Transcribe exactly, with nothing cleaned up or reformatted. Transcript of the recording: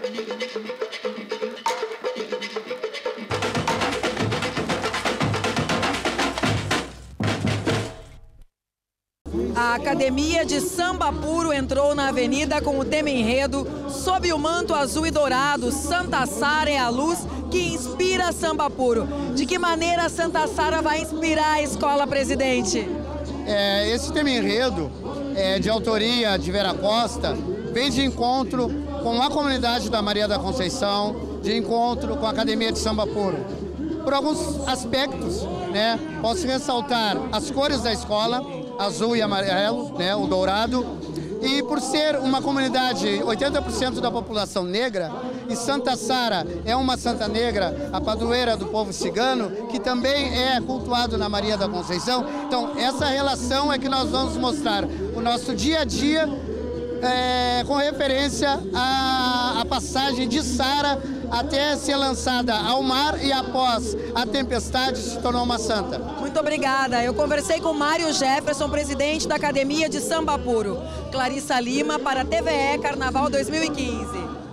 A Academia de Samba Puro entrou na avenida com o tema enredo Sob o manto azul e dourado, Santa Sara é a luz que inspira samba puro. De que maneira Santa Sara vai inspirar a escola, presidente? É, esse tema enredo, é, de autoria de Vera Costa, vem de encontro com a comunidade da Maria da Conceição, de encontro com a Academia de Samba Puro. Por alguns aspectos, né, posso ressaltar as cores da escola, azul e amarelo, né, o dourado, e por ser uma comunidade, oitenta por cento da população negra, e Santa Sara é uma santa negra, a padroeira do povo cigano, que também é cultuado na Maria da Conceição. Então, essa relação é que nós vamos mostrar o nosso dia a dia, é, com referência à, à passagem de Sara até ser lançada ao mar e após a tempestade se tornou uma santa. Muito obrigada. Eu conversei com Mário Jefferson, presidente da Academia de Samba Puro. Clarissa Lima para a T V E Carnaval dois mil e quinze.